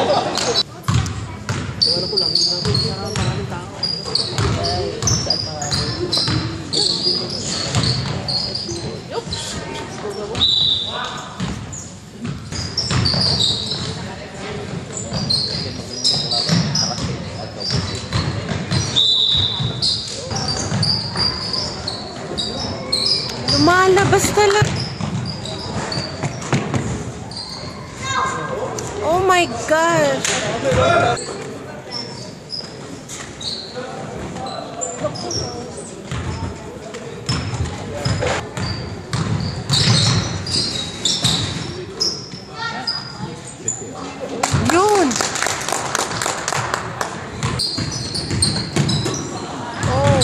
Ano ko lang, maraming tao. Lumalabas talaga. Oh my gosh. Yun. Oh.